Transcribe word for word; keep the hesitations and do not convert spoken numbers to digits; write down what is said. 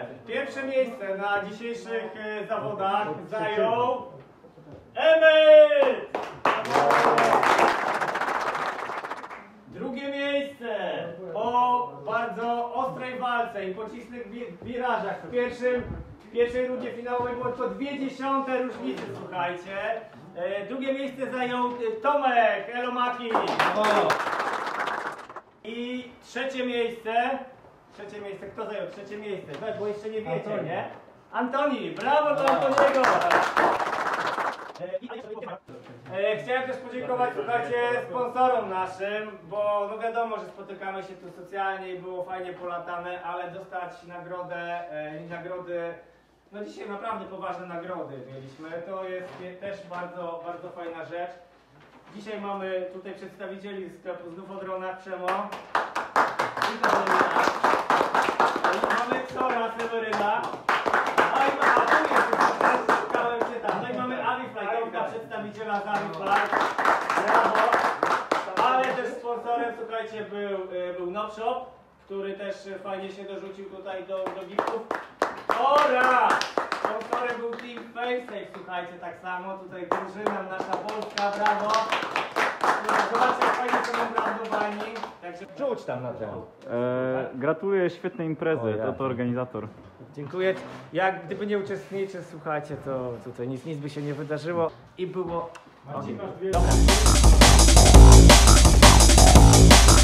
pierwsze miejsce na dzisiejszych zawodach zajął Emil! Drugie miejsce po bardzo ostrej walce i pocisnych wirażach w pierwszym, w pierwszej rundzie finałowej było tylko dwie dziesiąte różnicy, słuchajcie. Drugie miejsce zajął Tomek Elomaki. I trzecie miejsce, trzecie miejsce, kto zajął trzecie miejsce? Bo jeszcze nie wiecie, Antoni. Nie? Antoni, brawo dla Antoniego! Chciałem też podziękować, słuchajcie, sponsorom naszym, bo no wiadomo, że spotykamy się tu socjalnie i było fajnie polatane, ale dostać nagrodę, nagrody, no dzisiaj naprawdę poważne nagrody mieliśmy, to jest też bardzo, bardzo fajna rzecz. Dzisiaj mamy tutaj przedstawicieli sklepu Znów o Dronach, Przemo. I mamy Ksora, Seweryna. No i ma, tu jest, szukałem cię tam. No i mamy Avifly, Tomka, przedstawiciela z Avifly. Brawo. Ale też sponsorem, słuchajcie, był, był Nopshop, który też fajnie się dorzucił tutaj do, do giftów. Oraz sponsorem był Team FaceSafe, słuchajcie, tak samo. Tutaj drużyna nasza polska, brawo. Zobaczcie, jak fajnie są obrandowani. Także czuć tam na tym. Eee, gratuluję świetnej imprezy, to, to organizator. Dziękuję. Jak gdyby nie uczestniczy, słuchajcie, to tutaj nic, nic by się nie wydarzyło i było... Dobra.